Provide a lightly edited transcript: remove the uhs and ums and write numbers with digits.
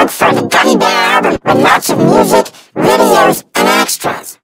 look for the Gummy Bear album with lots of music, videos, and extras.